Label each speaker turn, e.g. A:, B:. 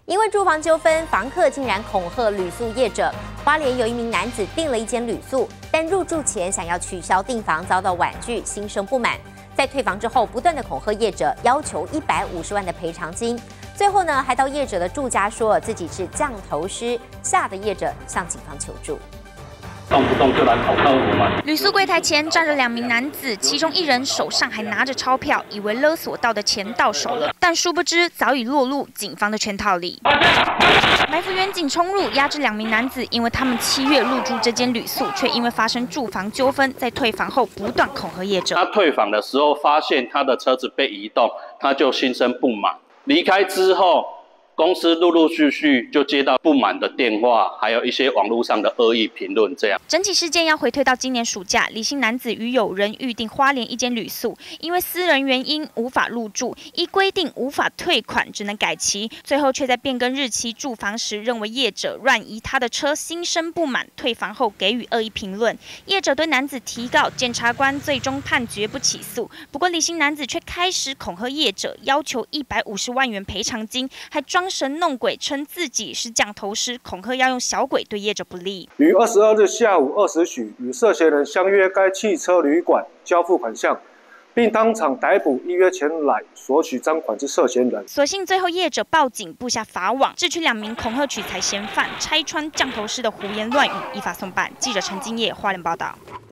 A: 因为住房纠纷，房客竟然恐吓旅宿业者。花莲有一名男子订了一间旅宿，但入住前想要取消订房，遭到婉拒，心生不满。在退房之后，不断的恐吓业者，要求150万的赔偿金。最后呢，还到业者的住家说自己是降头师，吓得业者向警方求助。
B: 动不动就来恐吓我们。
C: 旅宿柜台前站着2名男子，其中1人手上还拿着钞票，以为勒索到的钱到手了，但殊不知早已落入警方的圈套里。埋伏员警冲入，压制2名男子，因为他们7月入住这间旅宿，却因为发生住房纠纷，在退房后不断恐吓业者。
B: 他退房的时候发现他的车子被移动，他就心生不满。离开之后， 公司陆陆续续就接到不满的电话，还有一些网络上的恶意评论。这样，
C: 整起事件要回推到今年暑假，李姓男子与友人预定花莲一间旅宿，因为私人原因无法入住，依规定无法退款，只能改期。最后却在变更日期住房时，认为业者乱移他的车，心生不满，退房后给予恶意评论。业者对男子提告，检察官最终判决不起诉。不过李姓男子却开始恐吓业者，要求150万元赔偿金，还装神弄鬼，称自己是降头师，恐吓要用小鬼对业者不利。
D: 于22日下午20许，与涉嫌人相约该汽车旅馆交付款项，并当场逮捕依约前来索取赃款之涉嫌人。
C: 所幸最后业者报警布下法网，智取2名恐吓取财嫌犯，拆穿降头师的胡言乱语，依法送办。记者陈金叶花莲报道。